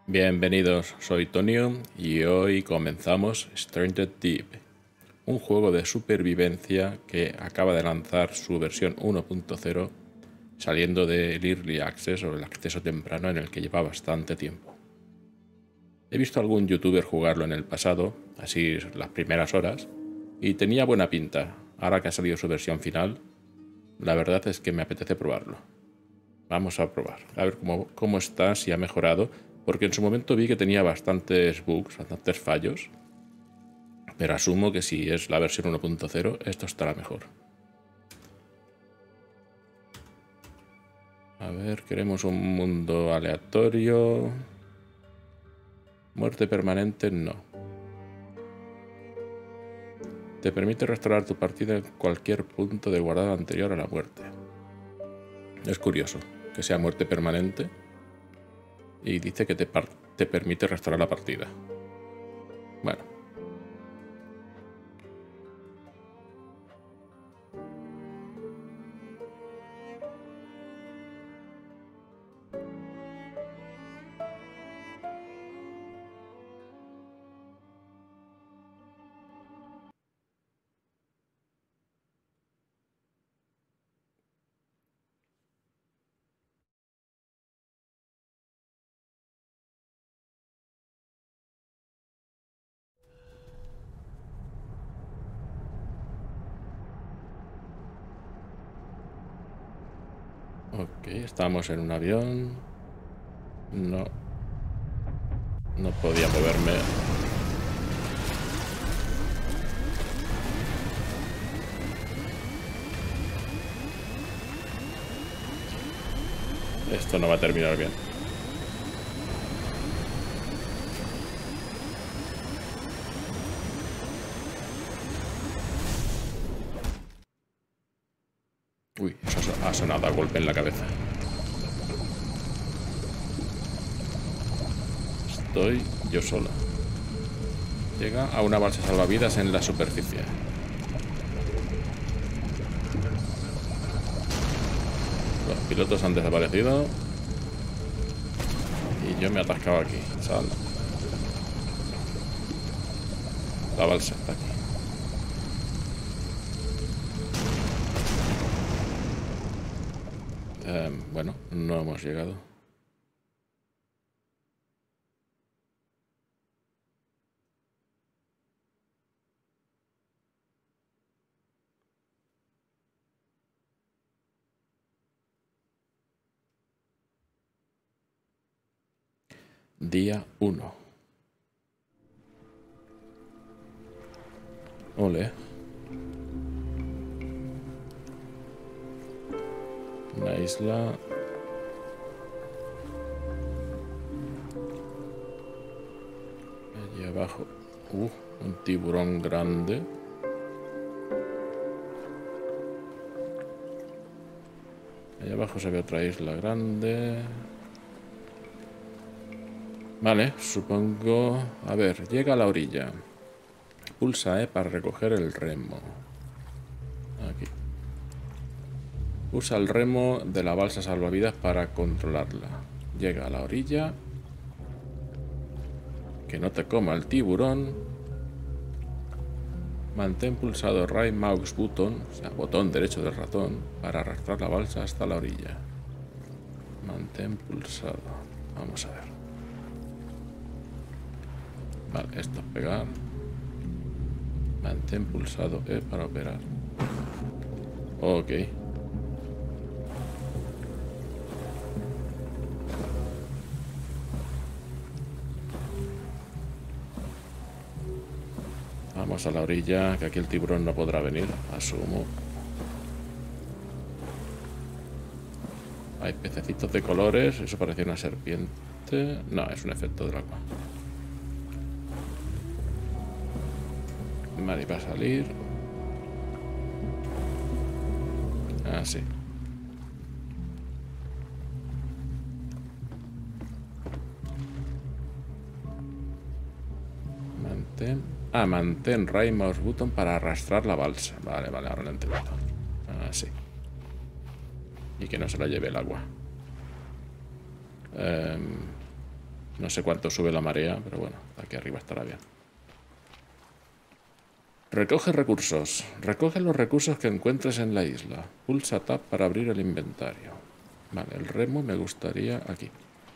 Bienvenidos, soy Tonio y hoy comenzamos Stranded Deep, un juego de supervivencia que acaba de lanzar su versión 1.0 saliendo del Early Access o el acceso temprano en el que lleva bastante tiempo. He visto a algún youtuber jugarlo en el pasado, así las primeras horas, y tenía buena pinta. Ahora que ha salido su versión final, la verdad es que me apetece probarlo. Vamos a probar, a ver cómo está, si ha mejorado, porque en su momento vi que tenía bastantes bugs, bastantes fallos, pero asumo que si es la versión 1.0, esto estará mejor. A ver, queremos un mundo aleatorio. Muerte permanente, no. Te permite restaurar tu partida en cualquier punto de guardado anterior a la muerte. Es curioso que sea muerte permanente y dice que te permite restaurar la partida. Bueno. Ok, estamos en un avión. No podía moverme. Esto no va a terminar bien. Uy, eso ha sonado a golpe en la cabeza. Estoy yo sola. Llega a una balsa salvavidas en la superficie. Los pilotos han desaparecido. Y yo me he atascado aquí. Sal. La balsa está aquí. Bueno, no hemos llegado. Día 1. Ole. Una isla. Allí abajo. Un tiburón grande. Allá abajo se ve otra isla grande. Vale, supongo... A ver, llega a la orilla. Pulsa E para recoger el remo. Aquí. Usa el remo de la balsa salvavidas para controlarla. Llega a la orilla. Que no te coma el tiburón. Mantén pulsado Right Mouse Button, o sea, botón derecho del ratón, para arrastrar la balsa hasta la orilla. Mantén pulsado. Vamos a ver. Vale, esto es pegar. Mantén pulsado E para operar. Ok. Vamos a la orilla, que aquí el tiburón no podrá venir, asumo. Hay pececitos de colores, eso parece una serpiente. No, es un efecto del agua. Vale, va a salir. Ah, sí. Mantén Right Mouse Button para arrastrar la balsa. Vale, ahora lo entiendo. Ah, sí. Y que no se la lleve el agua. No sé cuánto sube la marea, pero bueno, aquí arriba estará bien. Recoge recursos. Recoge los recursos que encuentres en la isla. Pulsa Tab para abrir el inventario. Vale, el remo me gustaría aquí.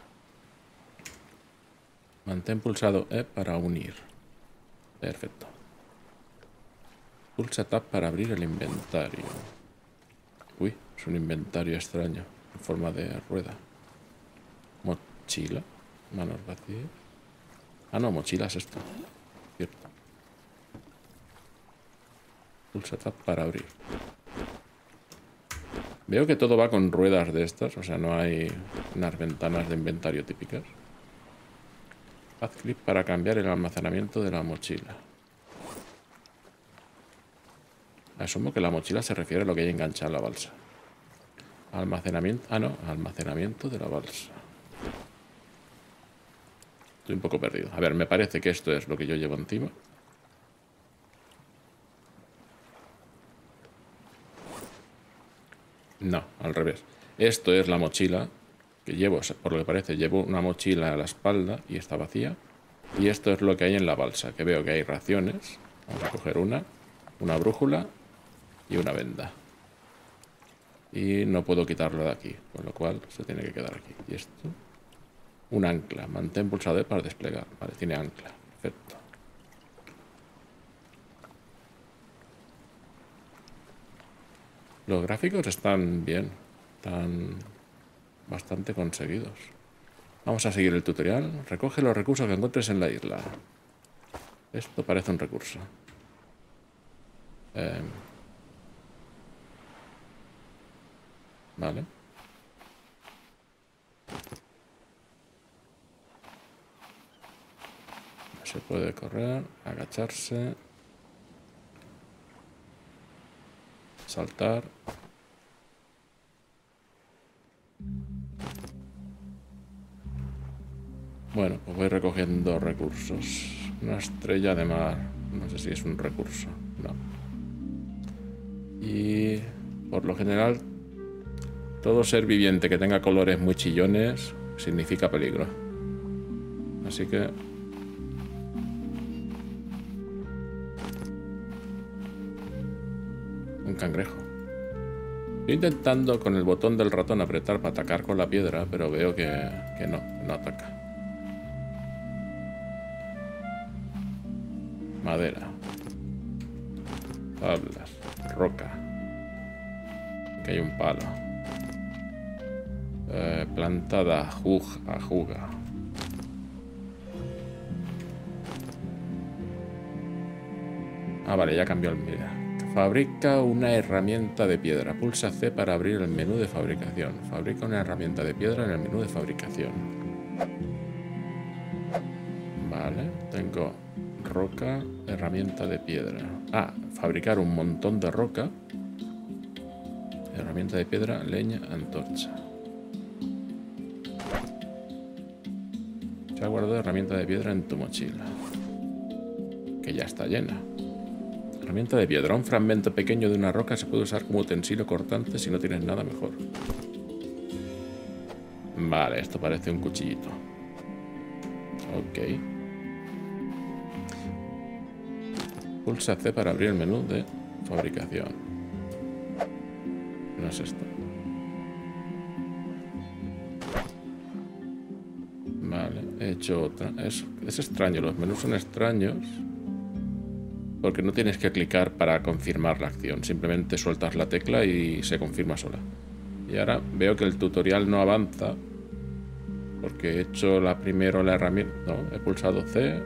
Mantén pulsado E para unir. Perfecto. Pulsa Tab para abrir el inventario. Uy, es un inventario extraño, en forma de rueda. Mochila. Manos vacías. Ah, no, mochila es esto. Cierto. Pulsa Tab para abrir. Veo que todo va con ruedas de estas, o sea, no hay unas ventanas de inventario típicas. Haz clic para cambiar el almacenamiento de la mochila. Asumo que la mochila se refiere a lo que hay enganchado en la balsa. Almacenamiento... Ah, no, almacenamiento de la balsa. Estoy un poco perdido. A ver, me parece que esto es lo que yo llevo encima. No, al revés. Esto es la mochila que llevo. Por lo que parece, llevo una mochila a la espalda y está vacía. Y esto es lo que hay en la balsa, que veo que hay raciones. Vamos a coger una brújula y una venda. Y no puedo quitarlo de aquí, con lo cual se tiene que quedar aquí. Y esto... Un ancla. Mantén pulsado E para desplegar. Vale, tiene ancla. Perfecto. Los gráficos están bien. Están bastante conseguidos. Vamos a seguir el tutorial. Recoge los recursos que encuentres en la isla. Esto parece un recurso. Vale. Se puede correr, agacharse, saltar. Bueno, pues voy recogiendo recursos. Una estrella de mar. No sé si es un recurso. No. Y por lo general, todo ser viviente que tenga colores muy chillones significa peligro. Así que... Un cangrejo. Estoy intentando con el botón del ratón apretar para atacar con la piedra, pero veo que no ataca. Madera. Tablas. Roca. Aquí hay un palo. Planta de ajuga. Ah, vale, ya cambió el mira. Fabrica una herramienta de piedra. Pulsa C para abrir el menú de fabricación. Fabrica una herramienta de piedra en el menú de fabricación. Vale, tengo roca, herramienta de piedra. Ah, fabricar un montón de roca. Herramienta de piedra, leña, antorcha. Se ha guardado herramienta de piedra en tu mochila, que ya está llena. Herramienta de piedra. Un fragmento pequeño de una roca se puede usar como utensilio cortante si no tienes nada mejor. Vale, esto parece un cuchillito. Ok. Pulsa C para abrir el menú de fabricación. No es esto. Vale, he hecho otra. Es extraño, los menús son extraños. Porque no tienes que clicar para confirmar la acción. Simplemente sueltas la tecla y se confirma sola. Y ahora veo que el tutorial no avanza. Porque he hecho primero la herramienta. No, he pulsado C.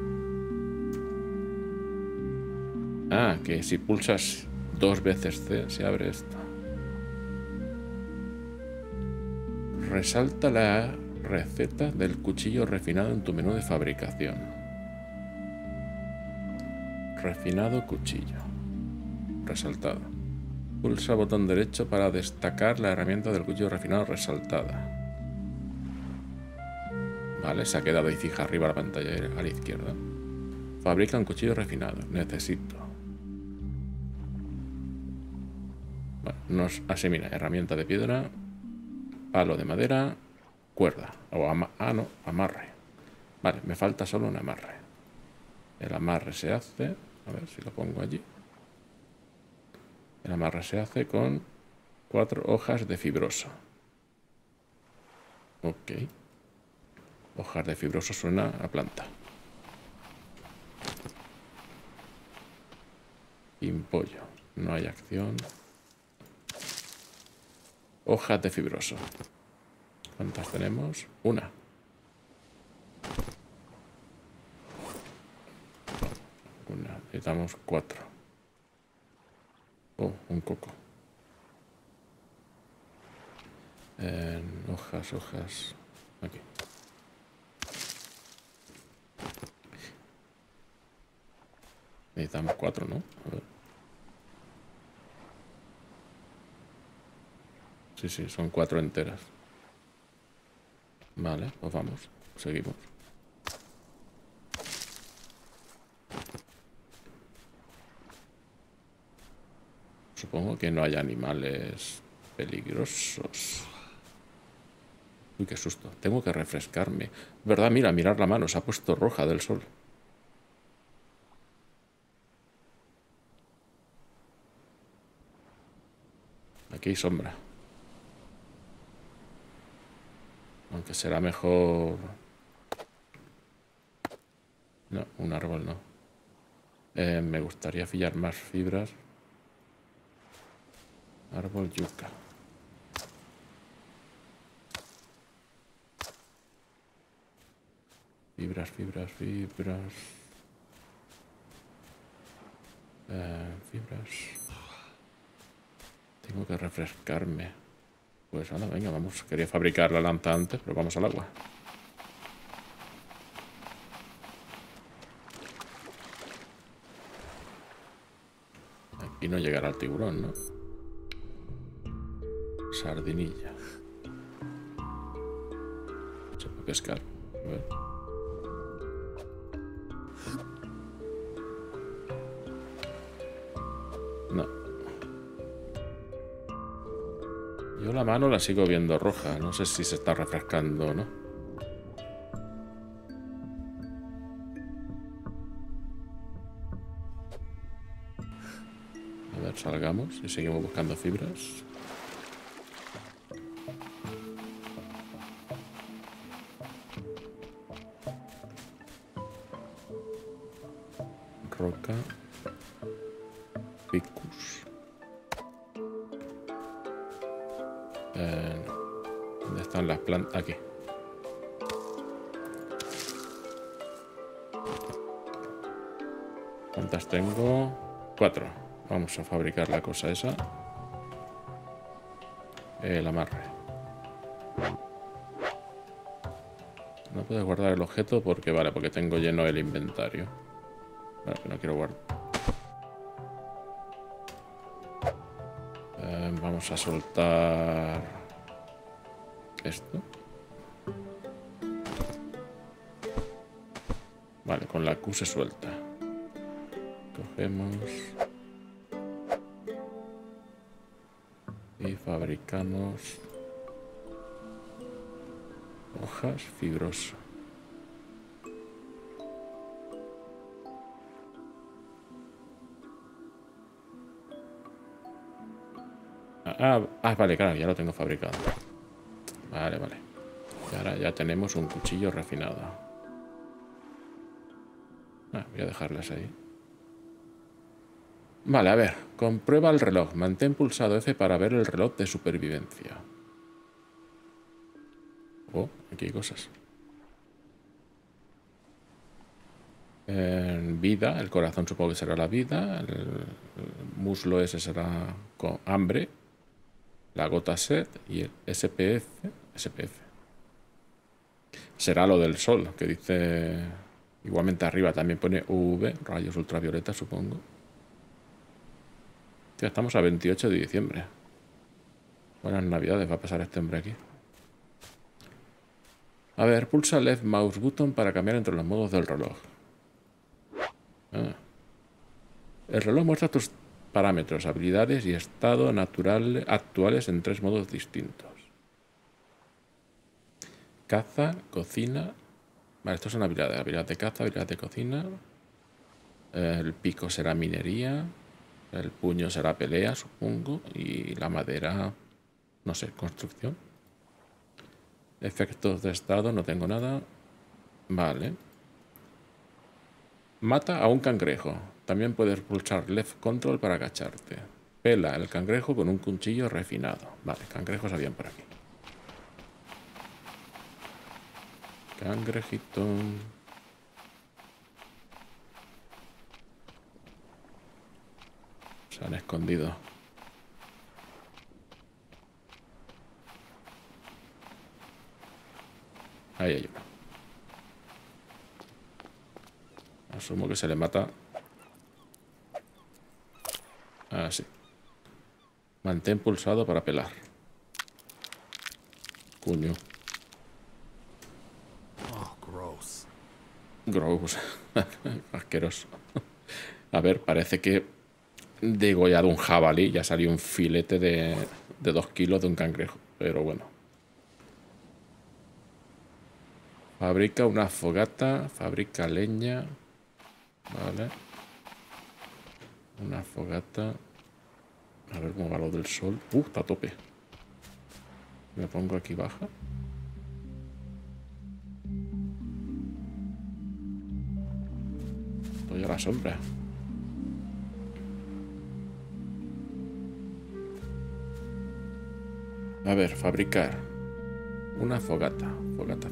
Ah, que si pulsas 2 veces C se abre esto. Resalta la receta del cuchillo refinado en tu menú de fabricación. Refinado cuchillo. Resaltado. Pulsa botón derecho para destacar la herramienta del cuchillo refinado resaltada. Vale, se ha quedado ahí fija arriba la pantalla a la izquierda. Fabrica un cuchillo refinado. Necesito. Bueno, así mira, herramienta de piedra, palo de madera, cuerda. O no, amarre. Vale, me falta solo un amarre. El amarre se hace... A ver si lo pongo allí. El amarre se hace con 4 hojas de fibroso. Ok. Hojas de fibroso suena a planta. Pimpollo. No hay acción. Hojas de fibroso. ¿Cuántas tenemos? Una. Necesitamos 4. Oh, un coco. Hojas. Aquí. Necesitamos 4, ¿no? A ver. Sí, son 4 enteras. Vale, pues vamos. Seguimos. Supongo que no hay animales peligrosos. Uy, qué susto. Tengo que refrescarme. ¿Verdad? Mira, mirar la mano. Se ha puesto roja del sol. Aquí hay sombra. Aunque será mejor... No, un árbol no. Me gustaría pillar más fibras. Árbol yuca. Fibras. Fibras. Tengo que refrescarme. Pues nada, venga, vamos. Quería fabricar la lanza antes, pero vamos al agua. Aquí no llegará el tiburón, ¿no? Sardinilla. Se puede pescar. A ver. No. Yo la mano la sigo viendo roja. No sé si se está refrescando o no. A ver, salgamos y seguimos buscando fibras. Roca. Picus. ¿Dónde están las plantas? Aquí. ¿Cuántas tengo? 4. Vamos a fabricar la cosa esa. El amarre. No puedo guardar el objeto porque, vale, porque tengo lleno el inventario. Vale, que no quiero guardar. Vamos a soltar esto. Vale, con la Q se suelta. Cogemos y fabricamos hojas fibrosas. Vale, claro, ya lo tengo fabricado. Vale. Y ahora ya tenemos un cuchillo refinado. Voy a dejarlas ahí. Vale, a ver. Comprueba el reloj. Mantén pulsado F para ver el reloj de supervivencia. Oh, aquí hay cosas. Vida, el corazón supongo que será la vida. El muslo ese será con hambre. La gota sed y el SPF. Será lo del sol, que dice... Igualmente arriba también pone UV, rayos ultravioleta, supongo. Ya estamos a 28 de diciembre. Buenas navidades va a pasar este hombre aquí. A ver, pulsa left mouse button para cambiar entre los modos del reloj. El reloj muestra tus parámetros, habilidades y estado natural actuales en 3 modos distintos. Caza, cocina Vale, estos son habilidades. Habilidades de caza, habilidades de cocina. El pico será minería. El puño será pelea, supongo. Y la madera, no sé, construcción. Efectos de estado, no tengo nada. Vale. Mata a un cangrejo. También puedes pulsar left control para agacharte. Pela el cangrejo con un cuchillo refinado. Vale, cangrejos habían por aquí. Cangrejito. Se han escondido. Ahí hay uno. Asumo que se le mata. Así. Mantén pulsado para pelar. Cuño. Oh, gross. Gross. Asqueroso. A ver, parece que degollado un jabalí. Ya salió un filete de 2 kilos de un cangrejo. Pero bueno. Fabrica una fogata. Fabrica leña. Vale. Una fogata. A ver cómo va lo del sol. Está a tope. Me pongo aquí baja. Estoy a la sombra. A ver, fabricar. Una fogata. Fogata.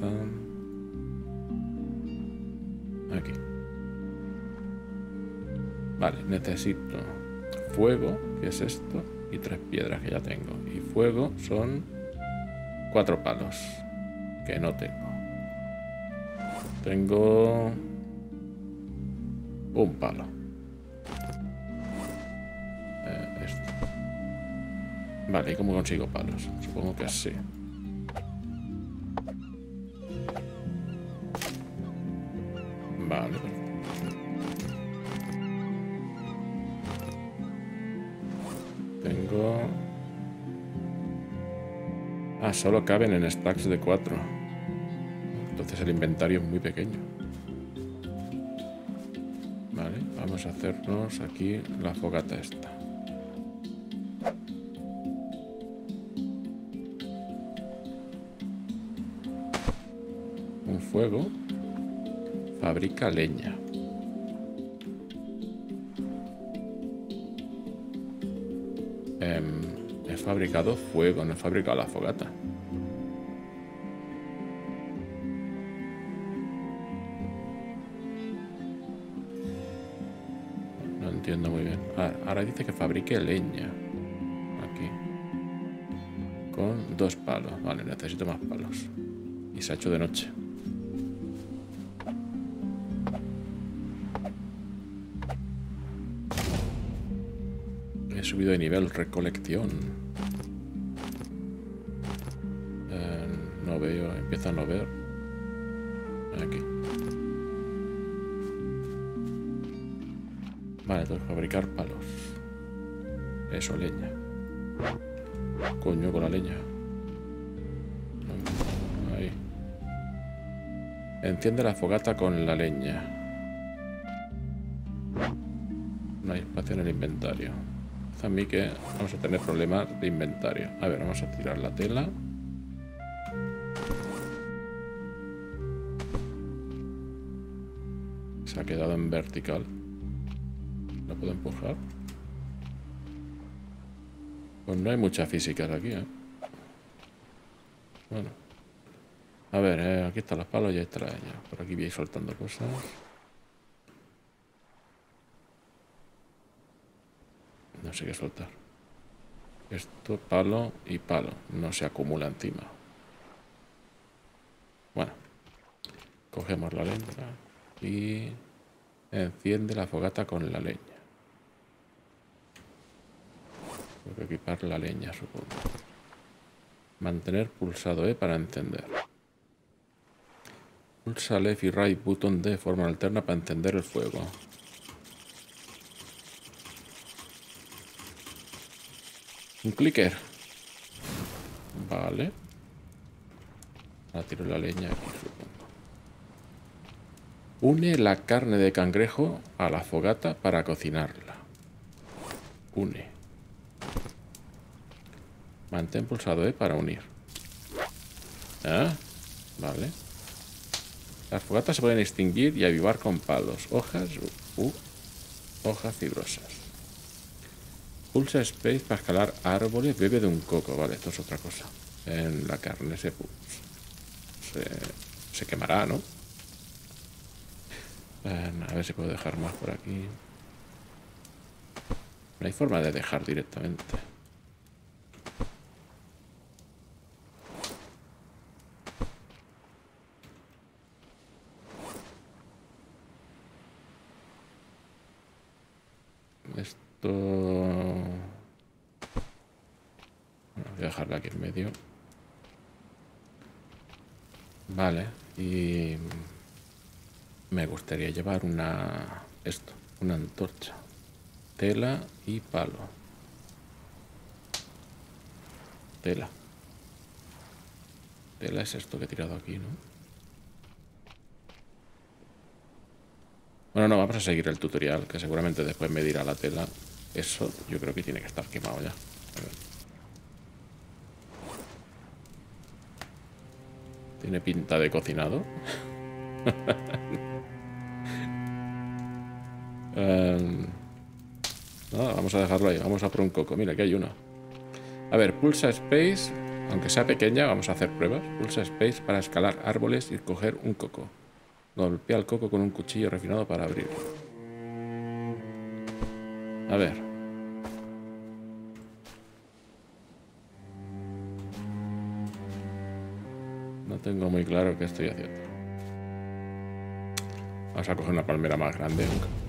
Aquí. Vale, necesito fuego, que es esto, y 3 piedras que ya tengo. Y fuego son 4 palos, que no tengo. Tengo un palo. Esto. Vale, ¿y cómo consigo palos? Supongo que así. Vale, perfecto. Tengo... solo caben en stacks de 4. Entonces el inventario es muy pequeño. Vale, vamos a hacernos aquí la fogata esta. Un fuego. Fabrica leña. He fabricado fuego, no he fabricado la fogata. No entiendo muy bien. Ahora dice que fabrique leña. Aquí. Con 2 palos. Vale, necesito más palos. Y se ha hecho de noche. He subido de nivel, recolección. No veo, empiezo a no ver. Aquí. Vale, tengo que fabricar palos. Eso, leña. Coño, con la leña. Ahí. Enciende la fogata con la leña. No hay espacio en el inventario. A mí que vamos a tener problemas de inventario. A ver, vamos a tirar la tela. Se ha quedado en vertical. ¿Lo puedo empujar? Pues no hay muchas físicas aquí, ¿eh? Bueno. A ver, aquí están los palos y ahí está la leña. Por aquí voy a ir soltando cosas. No sé qué soltar. Esto, palo y palo. No se acumula encima. Bueno. Cogemos la leña y enciende la fogata con la leña. Tengo que equipar la leña, supongo. Mantener pulsado E para encender. Pulsa left y right button de forma alterna para encender el fuego. Un clicker. Vale. Ahora tiro la leña aquí, supongo. Une la carne de cangrejo a la fogata para cocinarla. Une. Mantén pulsado E para unir. Ah, vale. Las fogatas se pueden extinguir y avivar con palos, hojas, hojas fibrosas. Pulsa Space para escalar árboles. Bebe de un coco. Vale, esto es otra cosa. En la carne se quemará, ¿no? A ver si puedo dejar más por aquí. No hay forma de dejar directamente. Esto... Bueno, voy a dejarla aquí en medio. Vale, y... me gustaría llevar una antorcha, tela y palo. Tela es esto que he tirado aquí, ¿no? Bueno, no, vamos a seguir el tutorial, que seguramente después me dirá la tela. Eso yo creo que tiene que estar quemado ya. A ver. Tiene pinta de cocinado. No, vamos a dejarlo ahí. Vamos a por un coco. Mira, aquí hay uno. A ver, pulsa Space. Aunque sea pequeña, vamos a hacer pruebas. Pulsa Space para escalar árboles y coger un coco. Golpea el coco con un cuchillo refinado para abrirlo. A ver. No tengo muy claro qué estoy haciendo. Vamos a coger una palmera más grande.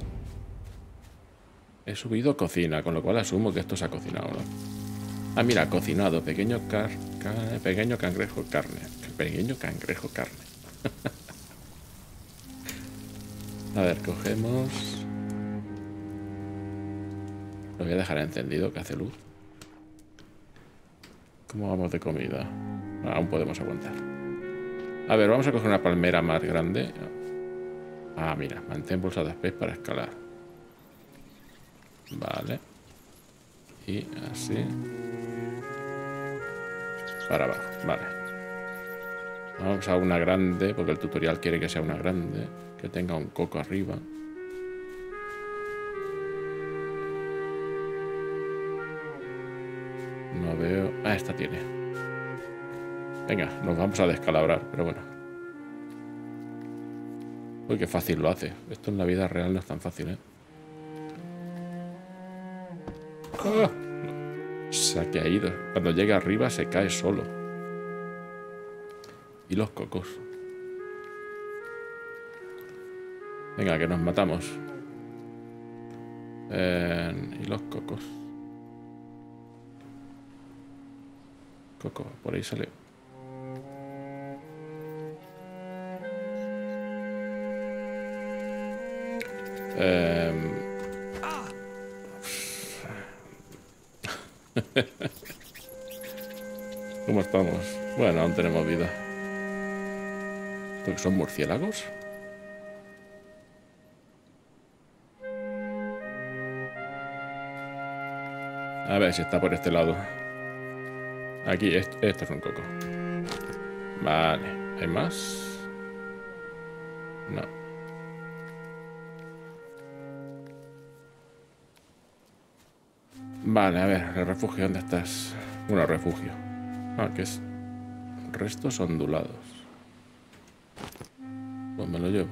He subido cocina, con lo cual asumo que esto se ha cocinado, ¿no? Ah, mira, cocinado. Pequeño cangrejo carne. Pequeño cangrejo carne. A ver, cogemos... Lo voy a dejar encendido, que hace luz. ¿Cómo vamos de comida? Aún podemos aguantar. A ver, vamos a coger una palmera más grande. Ah, mira, mantén pulsado Space para escalar. Vale. Y así. Para abajo, vale. Vamos a una grande, porque el tutorial quiere que sea una grande. Que tenga un coco arriba. No veo... Ah, esta tiene. Venga, nos vamos a descalabrar, pero bueno. Uy, qué fácil lo hace. Esto en la vida real no es tan fácil, ¿eh? ¡Ah! Se ha caído. Cuando llega arriba se cae solo. Y los cocos. Venga, que nos matamos. Y los cocos. Coco, por ahí sale. ¿Cómo estamos? Bueno, aún tenemos vida. ¿Esto que son murciélagos? A ver si está por este lado. Aquí, esto es un coco. Vale, ¿hay más? No. Vale, a ver, el refugio, ¿dónde estás? Bueno, refugio. Ah, que es restos ondulados. Pues me lo llevo.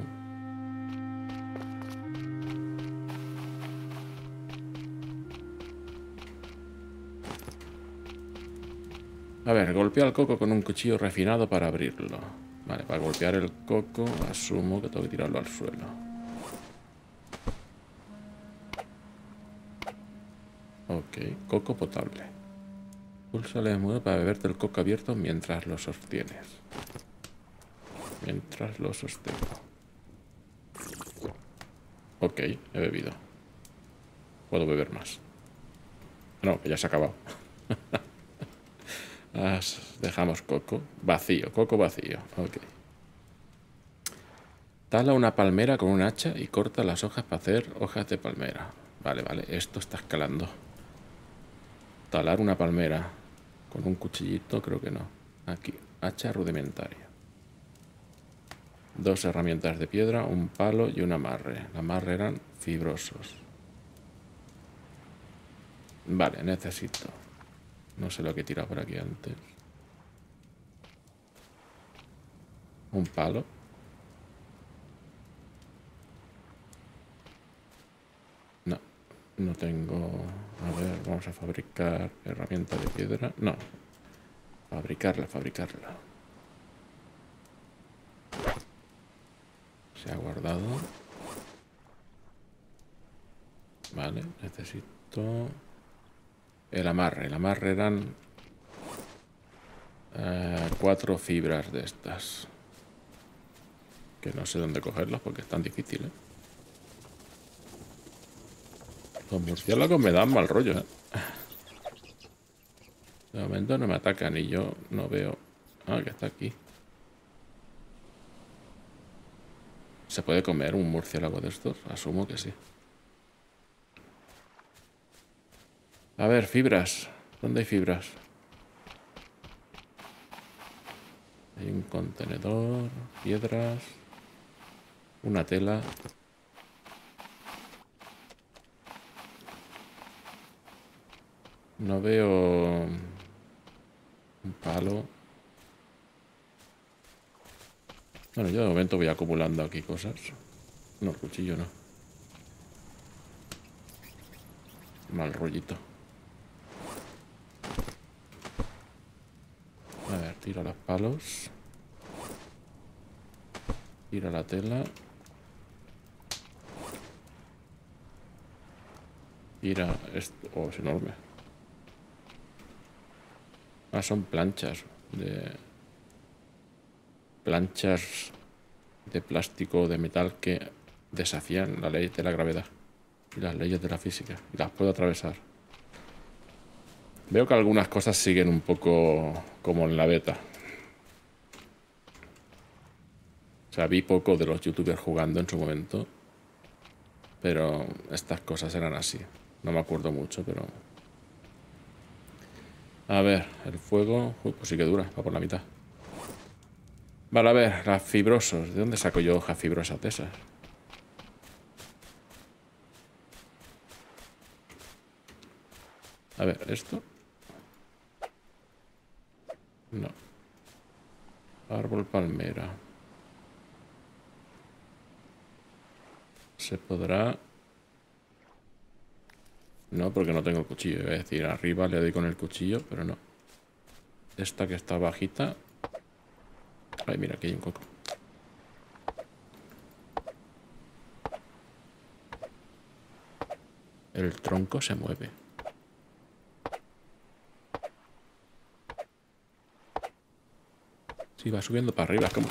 A ver, golpea el coco con un cuchillo refinado para abrirlo. Vale, para golpear el coco asumo que tengo que tirarlo al suelo. Ok, coco potable. Pulsa el mudo para beberte el coco abierto mientras lo sostienes. Mientras lo sostengo. Ok, he bebido. Puedo beber más. No, que ya se ha acabado. Dejamos coco vacío, coco vacío. Ok. Tala una palmera con un hacha y corta las hojas para hacer hojas de palmera. Vale, vale, esto está escalando. Talar una palmera con un cuchillito, creo que no. Aquí, hacha rudimentaria. 2 herramientas de piedra, un palo y un amarre. El amarre eran fibrosos. Vale, necesito. No sé lo que he tirado por aquí antes. Un palo. No, no tengo... A ver, vamos a fabricar herramienta de piedra. No, fabricarla. Se ha guardado. Vale, necesito... El amarre. El amarre eran 4 fibras de estas. Que no sé dónde cogerlas porque es tan difícil, ¿eh? Los murciélagos me dan mal rollo, ¿eh? De momento no me atacan y yo no veo... Ah, que está aquí. ¿Se puede comer un murciélago de estos? Asumo que sí. A ver, fibras. ¿Dónde hay fibras? Hay un contenedor, piedras, una tela. No veo un palo. Bueno, yo de momento voy acumulando aquí cosas. No, el cuchillo no. Mal rollito. A ver, tiro los palos. Tira la tela. Tira esto. Oh, es enorme. Ah, son planchas de... Planchas de plástico o de metal que desafían la ley de la gravedad y las leyes de la física. Y las puedo atravesar. Veo que algunas cosas siguen un poco como en la beta. O sea, vi poco de los youtubers jugando en su momento. Pero estas cosas eran así. No me acuerdo mucho, pero... A ver, el fuego... Uy, pues sí que dura, va por la mitad. Vale, a ver, las fibrosos. ¿De dónde saco yo hojas fibrosas de esas? A ver, ¿esto? No. Árbol palmera. Se podrá... No, porque no tengo el cuchillo. Iba a decir, arriba le doy con el cuchillo, pero no. Esta que está bajita... Ay, mira, aquí hay un coco. El tronco se mueve. Sí, va subiendo para arriba, es como...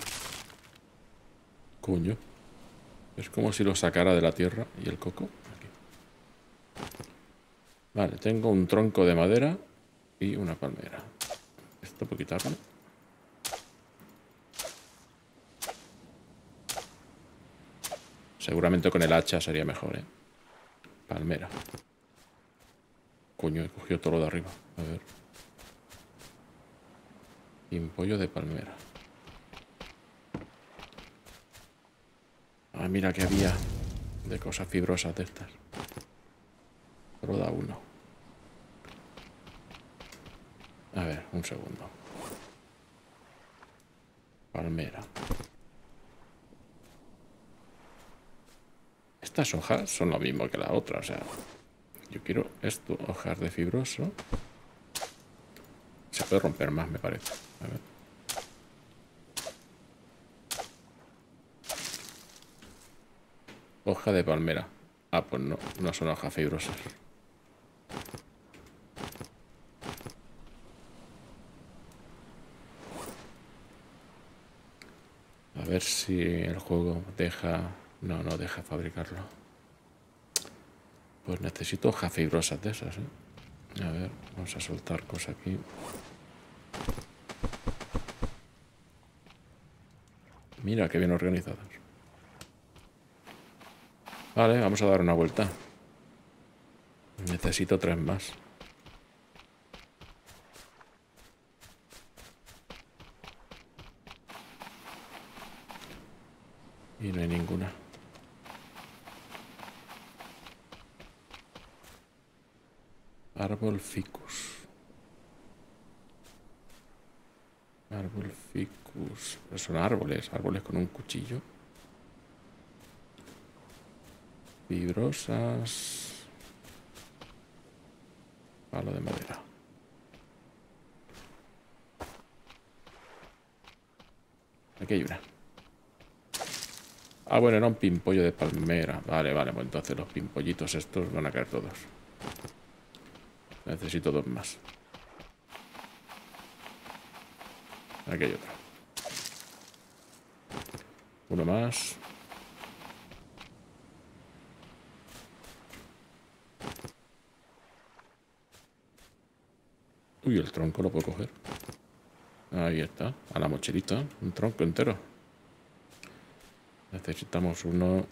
Coño. Es como si lo sacara de la tierra. ¿Y el coco? Aquí. Vale, tengo un tronco de madera y una palmera. Esto puedo quitarlo. Seguramente con el hacha sería mejor, ¿eh? Palmera. Coño, he cogido todo lo de arriba. A ver. Pimpollo de palmera. Ah, mira que había de cosas fibrosas de estas. Solo da uno. A ver, un segundo. Palmera. Estas hojas son lo mismo que la otra, o sea... Yo quiero esto, hojas de fibroso. Se puede romper más, me parece. A ver. Hoja de palmera. Ah, pues no, no son hojas fibrosas. A ver si el juego deja... No, no deja fabricarlo. Pues necesito hojas fibrosas de esas, ¿eh? A ver, vamos a soltar cosas aquí. Mira, qué bien organizadas. Vale, vamos a dar una vuelta. Necesito 3 más. Y no hay ninguna. Árbol ficus. Árbol ficus. Pero son árboles con un cuchillo. Fibrosas. Palo de madera. Aquí hay una. Ah, bueno, era un pimpollo de palmera. Vale, vale, pues entonces los pimpollitos estos van a caer todos. Necesito 2 más. Aquí hay otro. Uno más. Uy, el tronco lo puedo coger. Ahí está, a la mochilita. Un tronco entero. Necesitamos uno.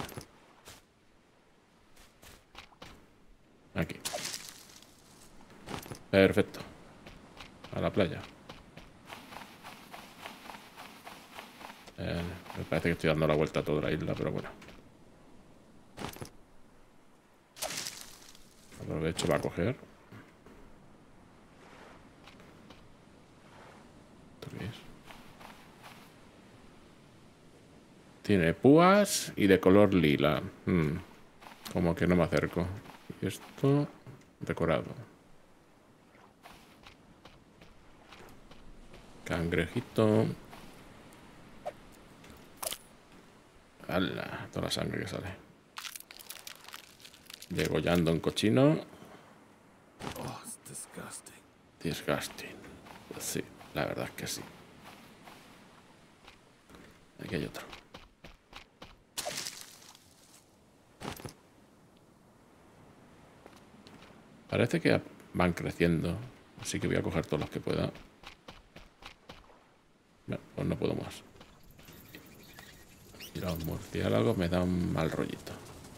Aquí. Perfecto. A la playa. Me parece que estoy dando la vuelta a toda la isla, pero bueno. Aprovecho para coger. ¿Esto qué es? Tiene púas y de color lila. Como que no me acerco. Y esto decorado. Cangrejito. ¡Hala! Toda la sangre que sale. Degollando un cochino. Oh, it's disgusting. Disgusting. Pues sí, la verdad es que sí. Aquí hay otro. Parece que van creciendo. Así que voy a coger todos los que pueda. No, pues no puedo más. Y los murciélagos me dan un mal rollito.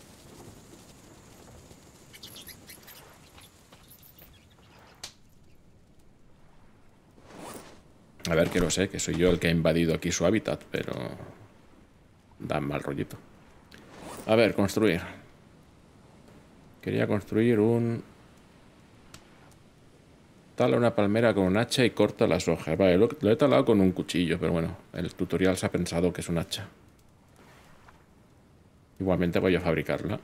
A ver, que lo sé, que soy yo el que ha invadido aquí su hábitat, pero dan mal rollito. A ver, construir. Quería construir un... Tala una palmera con un hacha y corta las hojas. Vale, lo he talado con un cuchillo, pero bueno, el tutorial se ha pensado que es un hacha. Igualmente voy a fabricarla.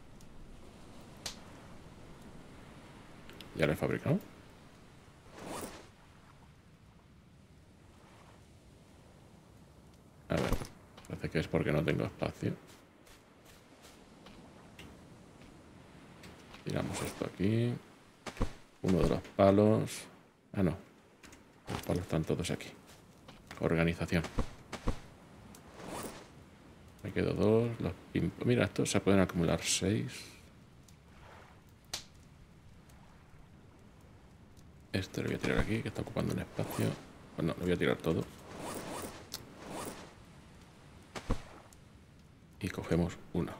Ya la he fabricado. A ver, parece que es porque no tengo espacio. Tiramos esto aquí. Uno de los palos. Ah, no. Los palos están todos aquí. Organización. Me quedo 2. Mira, estos se pueden acumular 6. Este lo voy a tirar aquí, que está ocupando un espacio. Pues no, lo voy a tirar todo. Y cogemos uno.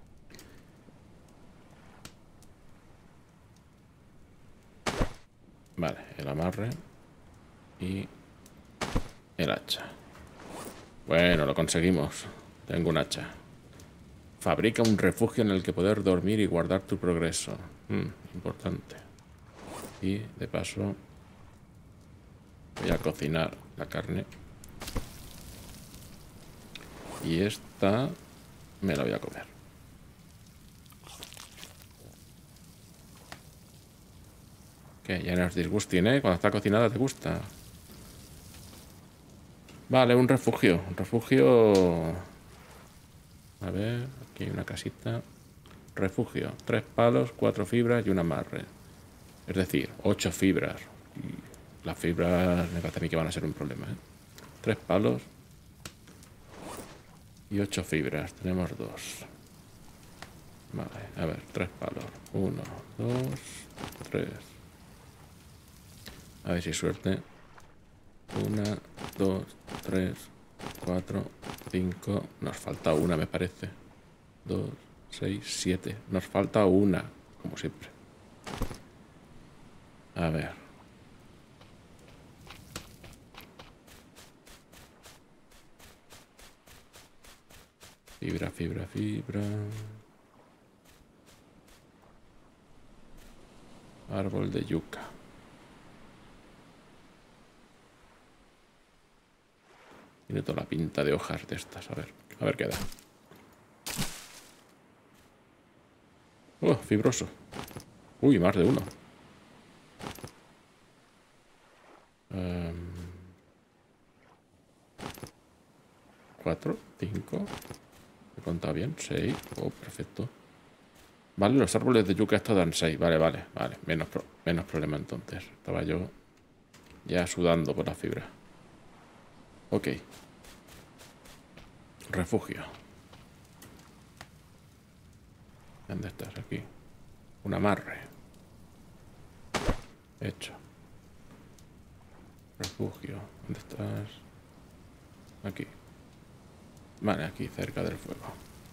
Vale, el amarre. Y el hacha. Bueno, lo conseguimos. Tengo un hacha. Fabrica un refugio en el que poder dormir y guardar tu progreso. Importante. Y de paso voy a cocinar la carne. Y esta me la voy a comer. ¿Qué? Ya no es disgusting, ¿eh? Cuando está cocinada te gusta. Vale, un refugio. Un refugio... A ver, aquí hay una casita. Refugio. 3 palos, 4 fibras y un amarre. Es decir, 8 fibras. Y las fibras me parece a mí que van a ser un problema, ¿eh? 3 palos y 8 fibras. Tenemos 2. Vale, a ver, 3 palos. 1, 2, 3. A ver si suerte. 1, 2, 3, 4, 5. Nos falta una, me parece. 2, 6, 7. Nos falta una, como siempre. A ver. Fibra, fibra, fibra. Árbol de yuca. Tiene toda la pinta de hojas de estas. A ver qué da. Fibroso. Uy, más de uno. 4, 5. ¿He contado bien? 6. Perfecto. Vale, los árboles de yuca estos dan 6. Vale. Menos problema entonces. Estaba yo ya sudando por la fibra. Ok. Refugio. ¿Dónde estás? Aquí. Un amarre. Hecho. Refugio. ¿Dónde estás? Aquí. Vale, aquí cerca del fuego.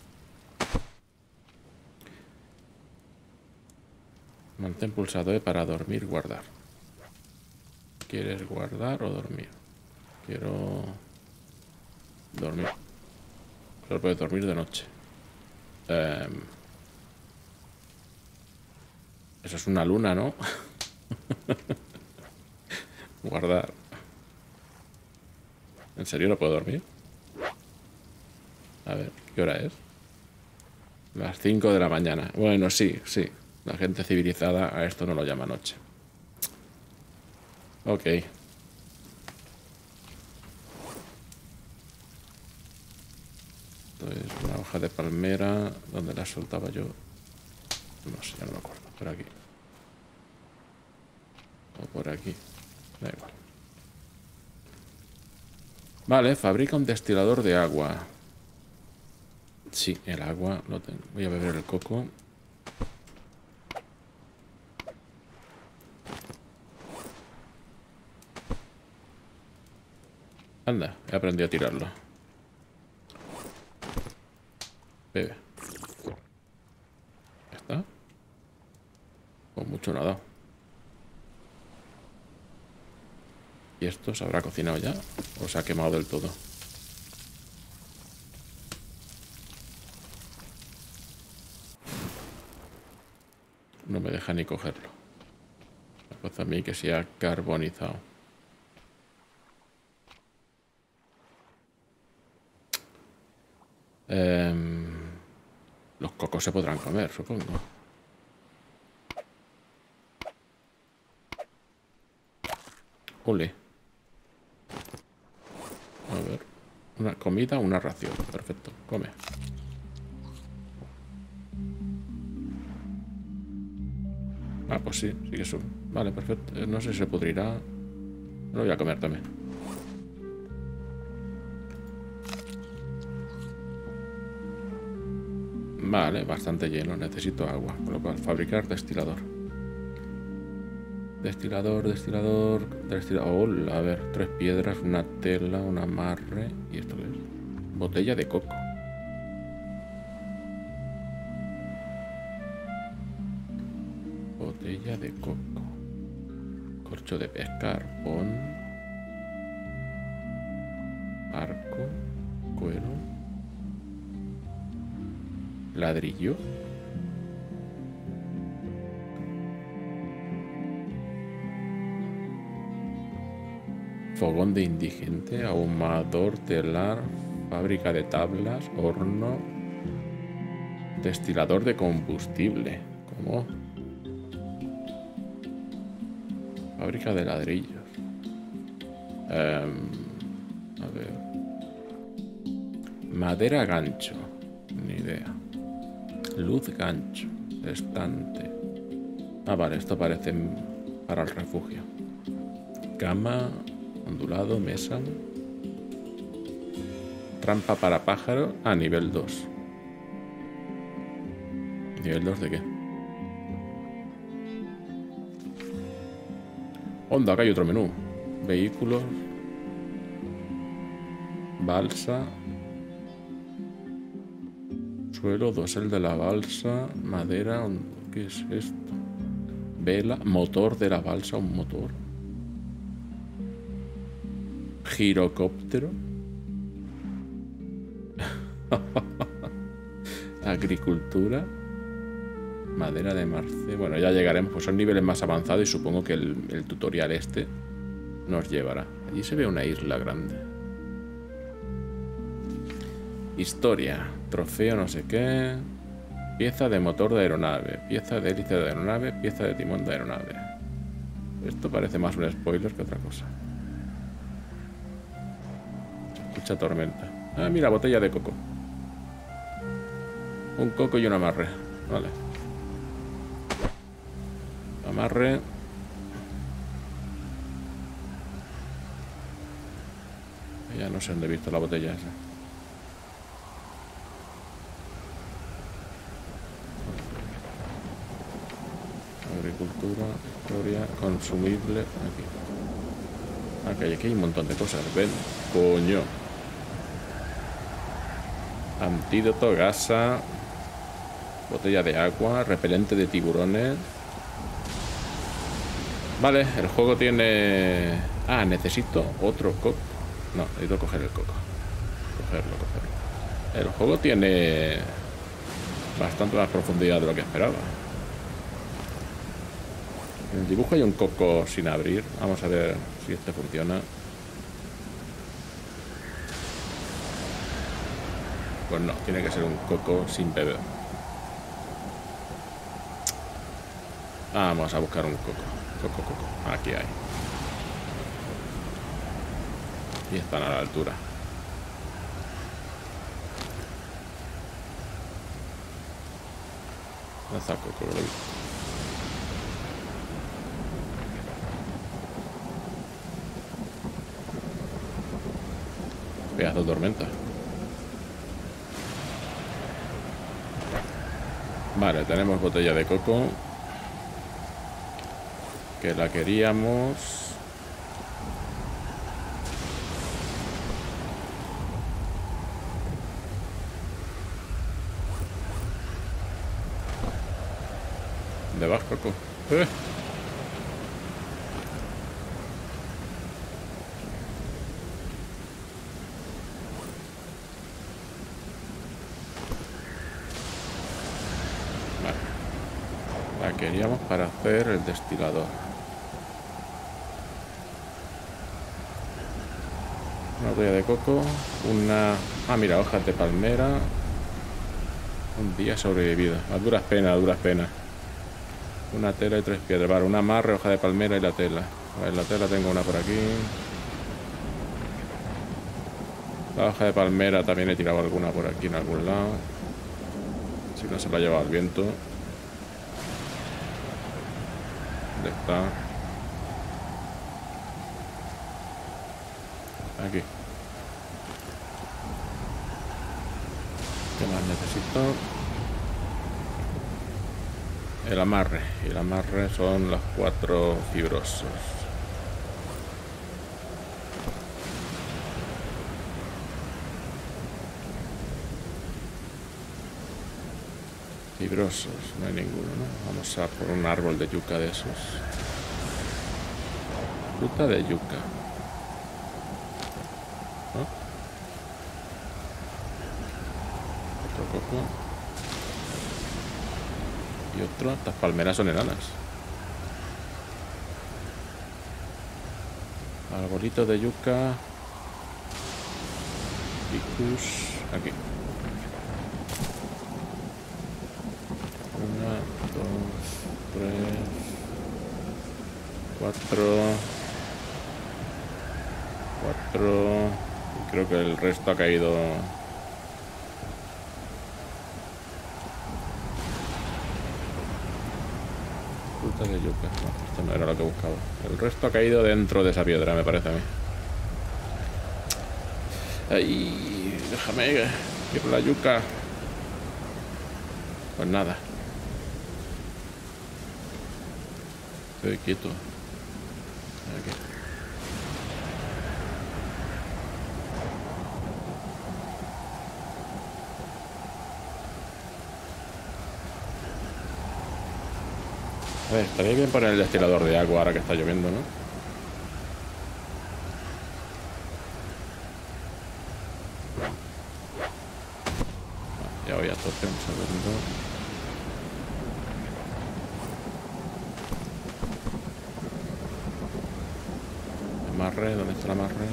Mantén pulsado E para dormir, guardar. ¿Quieres guardar o dormir? Quiero dormir. Solo puedes dormir de noche. Eso es una luna, ¿no? Guardar. ¿En serio no puedo dormir? A ver, ¿qué hora es? Las 5 de la mañana. Bueno, sí. La gente civilizada a esto no lo llama noche. Ok. Esto es una hoja de palmera. ¿Dónde la soltaba yo? No sé, ya no me acuerdo. Por aquí. O por aquí. Da igual. Vale, fabrica un destilador de agua. Sí, el agua lo tengo. Voy a beber el coco. Anda, he aprendido a tirarlo. Bebe. ¿Ya está? Pues mucho nada. ¿Y esto se habrá cocinado ya? ¿O se ha quemado del todo? No me deja ni cogerlo. Me parece a mí que se ha carbonizado. Los cocos se podrán comer, supongo. Ole. A ver. Una comida, una ración. Perfecto. Come. Ah, pues sí que son. Vale, perfecto. No sé si se pudrirá. Lo voy a comer también. Vale, bastante lleno. Necesito agua. Con lo cual, fabricar destilador. Destilador. Oh, a ver, 3 piedras, una tela, un amarre. ¿Y esto qué es? Botella de coco. Botella de coco. Corcho de pesca, arpón. Arco. Cuero. Ladrillo. Fogón de indigente, ahumador, telar, fábrica de tablas, horno, destilador de combustible. ¿Cómo? Fábrica de ladrillos. A ver. Madera gancho. Ni idea. Luz gancho. Estante. Ah, vale, esto parece para el refugio. Cama. Ondulado, mesa. Trampa para pájaro. Ah, nivel 2. ¿Nivel 2 de qué? Onda, acá hay otro menú. Vehículos. Balsa. Suelo, dosel de la balsa, madera, ¿qué es esto? Vela, motor de la balsa, un motor. Girocóptero. Agricultura. Madera de marce. Bueno, ya llegaremos, pues son niveles más avanzados y supongo que el tutorial este nos llevará. Allí se ve una isla grande. Historia. Trofeo no sé qué. Pieza de motor de aeronave. Pieza de hélice de aeronave. Pieza de timón de aeronave. Esto parece más un spoiler que otra cosa. Se escucha tormenta. Ah, mira, botella de coco. Un coco y un amarre. Vale. Amarre. Ya no sé dónde he visto la botella esa. Agricultura, historia, consumible. Aquí hay un montón de cosas. Ven, coño. Antídoto, gasa. Botella de agua, repelente de tiburones. Vale, el juego tiene... Ah, necesito otro coco. No, necesito coger el coco. Cogerlo. El juego tiene bastante más profundidad de lo que esperaba. En el dibujo hay un coco sin abrir. Vamos a ver si este funciona. Pues no, tiene que ser un coco sin beber. Vamos a buscar un coco. Coco. Aquí hay. Y están a la altura. Lanza coco, lo he visto. Pedazo de tormenta. Vale, tenemos botella de coco. Que la queríamos. ¿Dónde vas, coco? Vale. La queríamos para hacer el destilador. Una botella de coco, una... Ah, mira, hojas de palmera. Un día sobrevivido. A duras penas. Una tela y 3 piedras. Vale, una amarre, hoja de palmera y la tela. A ver, la tela tengo una por aquí. La hoja de palmera también he tirado alguna por aquí en algún lado. Si no se la ha llevado el viento. ¿Dónde está? Aquí. ¿Qué más necesito? El amarre. Y el amarre son los 4 fibrosos. Fibrosos, no hay ninguno, ¿no? Vamos a por un árbol de yuca de esos. Fruta de yuca. ¿No? Otro coco. Y otro. Estas palmeras son enanas. Arbolito de yuca. Ficus. Aquí. 1, 2, 3, 4. Y creo que el resto ha caído. Fruta de yuca. No, esto no era lo que buscaba. El resto ha caído dentro de esa piedra, me parece a mí. Ay, déjame, quiero la yuca. Pues nada. Estoy quieto. Aquí. A ver, estaría bien poner el destilador de agua ahora que está lloviendo, ¿no? Ya voy a tope, un segundo. Amarre, ¿dónde está el amarre?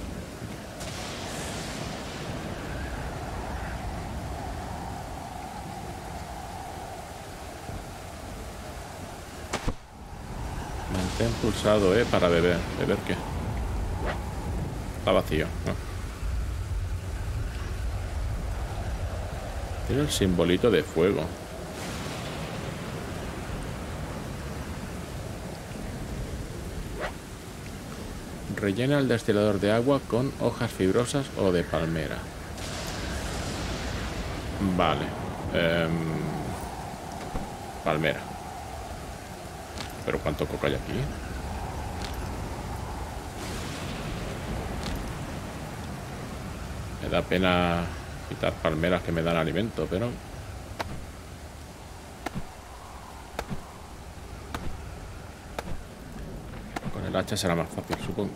Mantén pulsado, para beber. ¿Beber qué? Está vacío, ¿no? Tiene el simbolito de fuego. Rellena el destilador de agua con hojas fibrosas o de palmera. Vale. Palmera. ¿Pero cuánto coco hay aquí? Me da pena quitar palmeras que me dan alimento, pero... con el hacha será más fácil, supongo.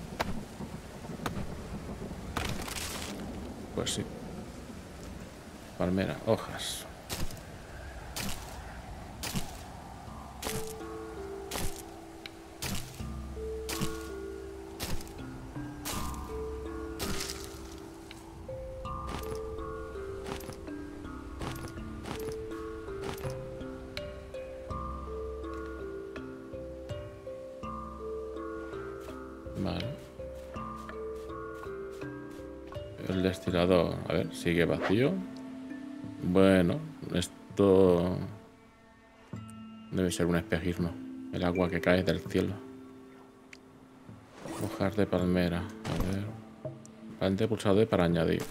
Pues sí. Palmera, hojas. Vale. El destilador, a ver, sigue vacío. Bueno, esto debe ser un espejismo. El agua que cae del cielo. Hojas de palmera. A ver. Mantén pulsado E para añadir.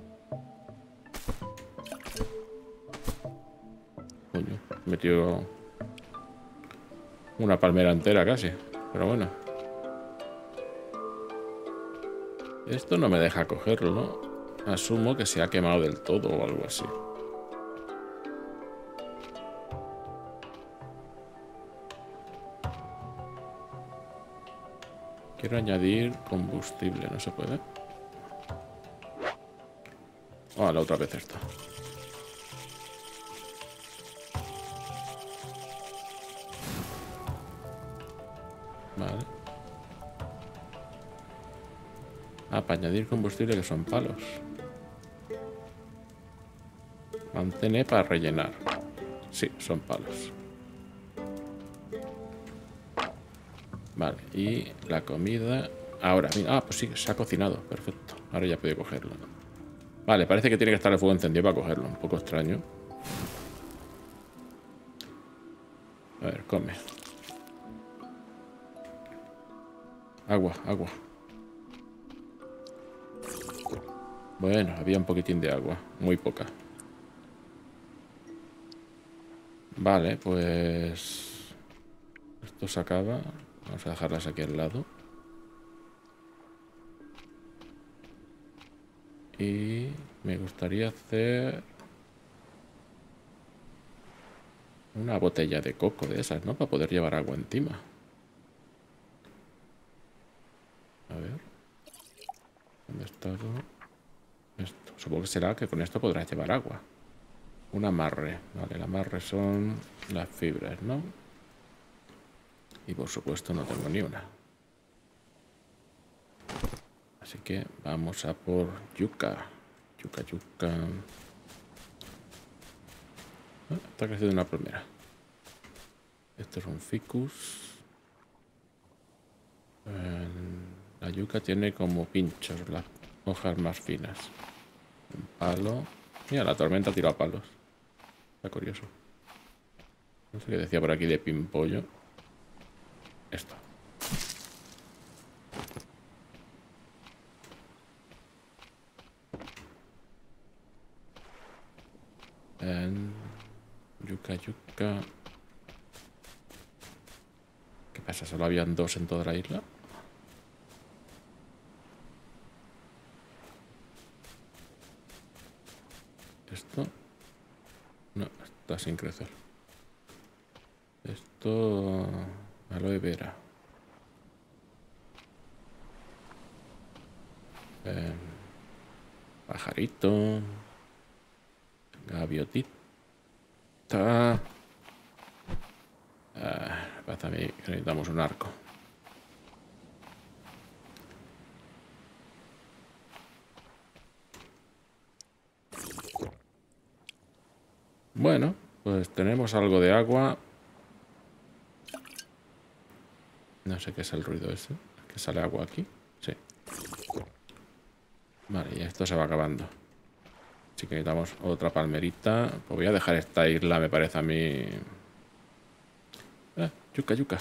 Coño, metió una palmera entera casi. Pero bueno. Esto no me deja cogerlo, ¿no? Asumo que se ha quemado del todo o algo así. Quiero añadir combustible, ¿no se puede? Ah, la otra vez esta. Vale. Ah, para añadir combustible que son palos. Mantén E para rellenar. Sí, son palos. Vale, y la comida... Ahora, mira, pues sí, se ha cocinado. Perfecto, ahora ya puedo cogerlo. Vale, parece que tiene que estar el fuego encendido para cogerlo. Un poco extraño. A ver, come. Agua, agua. Bueno, había un poquitín de agua. Muy poca. Vale, pues... esto se acaba. Vamos a dejarlas aquí al lado. Y me gustaría hacer una botella de coco de esas, ¿no? Para poder llevar agua encima. A ver. ¿Dónde está esto? Supongo que será que con esto podrás llevar agua. Un amarre. Vale, el amarre son las fibras, ¿no? Y por supuesto no tengo ni una. Así que vamos a por yuca. Yuca, yuca. Ah, está creciendo una palmera. Esto es un ficus. La yuca tiene como pinchos, las hojas más finas. Un palo. Mira, la tormenta tira a palos. Está curioso. No sé qué decía por aquí de pimpollo. Esto. Yuca, yuca. ¿Qué pasa? ¿Solo habían dos en toda la isla? Esto. No, está sin crecer. Esto... aloe vera. Pajarito. Gaviotita. Pasa a mí que necesitamos un arco. Bueno, pues tenemos algo de agua. No sé qué es el ruido ese. ¿Que sale agua aquí? Sí. Vale, y esto se va acabando. Así que necesitamos otra palmerita. Pues voy a dejar esta isla, me parece a mí. Yuca, yuca.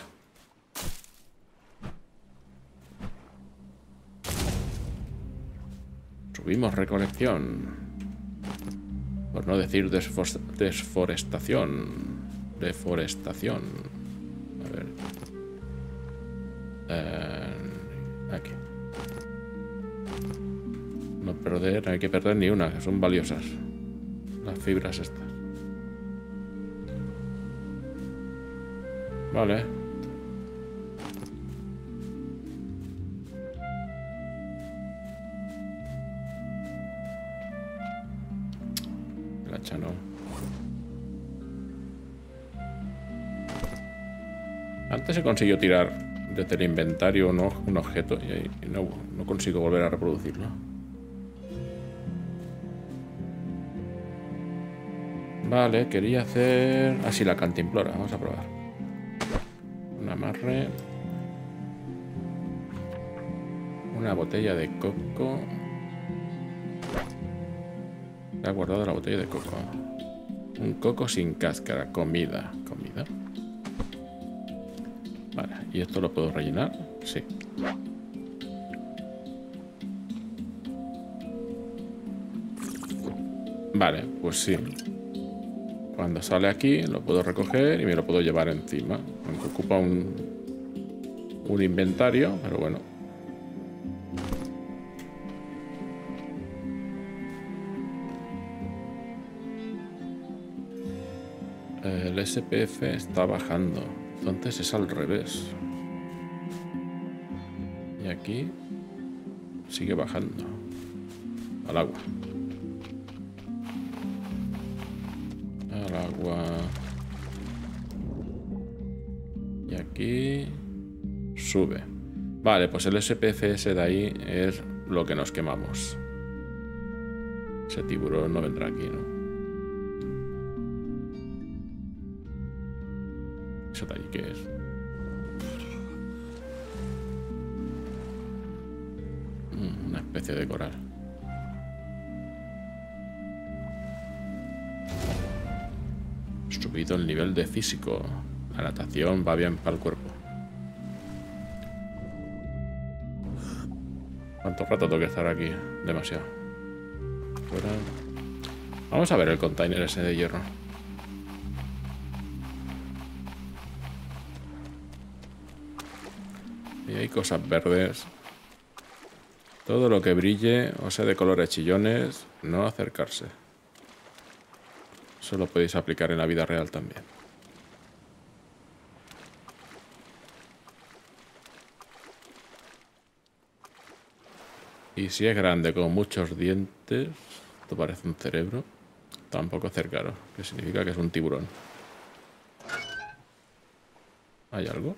Subimos recolección. Por no decir desforestación. Deforestación. A ver. Aquí. No perder, no hay que perder ni una, que son valiosas. Las fibras estas. Vale. El hacha no. Antes se consiguió tirar desde el inventario un objeto y no consigo volver a reproducirlo. Vale, quería hacer... así la cantimplora, vamos a probar. Un amarre. Una botella de coco. He guardado la botella de coco. Un coco sin cáscara, comida. Comida. Vale, ¿y esto lo puedo rellenar? Sí. Vale, pues sí. Cuando sale aquí lo puedo recoger y me lo puedo llevar encima. Aunque ocupa un inventario, pero bueno. El SPF está bajando. Entonces es al revés. Y aquí sigue bajando. Al agua. Al agua. Y aquí sube. Vale, pues el SPFS de ahí es lo que nos quemamos. Ese tiburón no vendrá aquí, ¿no? ¿Eso de ahí qué es? Una especie de coral. Subido el nivel de físico. La natación va bien para el cuerpo. ¿Cuánto rato tengo que estar aquí? Demasiado. Fuera. Vamos a ver el container ese de hierro. Y hay cosas verdes. Todo lo que brille o sea de colores chillones, no acercarse. Eso lo podéis aplicar en la vida real también. Y si es grande con muchos dientes, esto parece un cerebro, tampoco acercaros, que significa que es un tiburón. ¿Hay algo?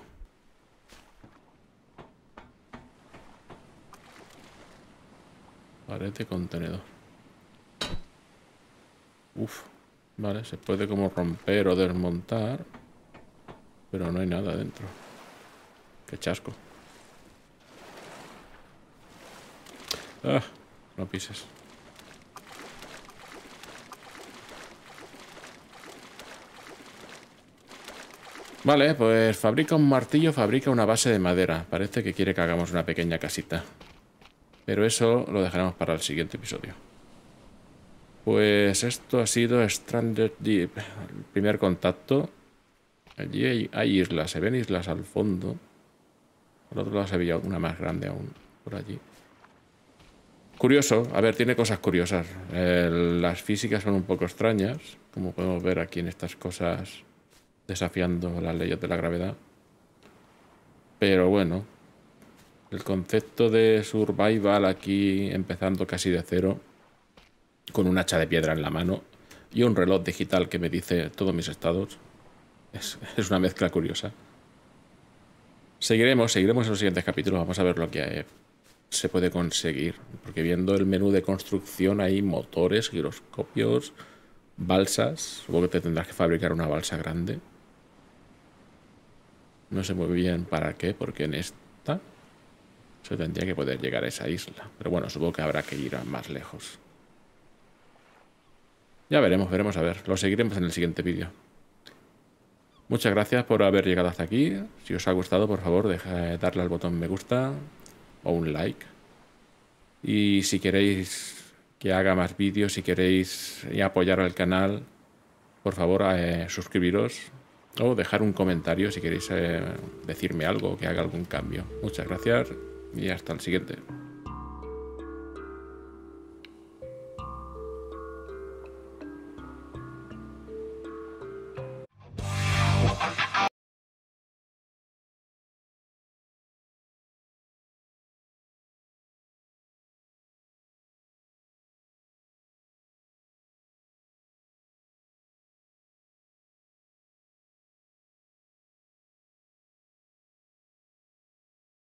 Pared de contenedor. Uf, vale, se puede como romper o desmontar, pero no hay nada dentro. Qué chasco. Ah, no pises. Vale, pues fabrica un martillo, fabrica una base de madera. Parece que quiere que hagamos una pequeña casita. Pero eso lo dejaremos para el siguiente episodio. Pues esto ha sido Stranded Deep, el primer contacto. Allí hay islas, se ven islas al fondo. Por otro lado se veía una más grande aún, por allí. Curioso, a ver, tiene cosas curiosas. Las físicas son un poco extrañas, como podemos ver aquí en estas cosas desafiando las leyes de la gravedad. Pero bueno, el concepto de survival aquí, empezando casi de cero, con un hacha de piedra en la mano y un reloj digital que me dice todos mis estados, es una mezcla curiosa. Seguiremos en los siguientes capítulos, vamos a ver lo que se puede conseguir, porque viendo el menú de construcción hay motores, giroscopios, balsas. Supongo que te tendrás que fabricar una balsa grande. No sé muy bien para qué, porque en esta se tendría que poder llegar a esa isla. Pero bueno, supongo que habrá que ir a más lejos. Ya veremos a ver. Lo seguiremos en el siguiente vídeo. Muchas gracias por haber llegado hasta aquí. Si os ha gustado, por favor, darle al botón me gusta o un like. Y si queréis que haga más vídeos, si queréis apoyar al canal, por favor, suscribiros o dejar un comentario si queréis decirme algo o que haga algún cambio. Muchas gracias y hasta el siguiente.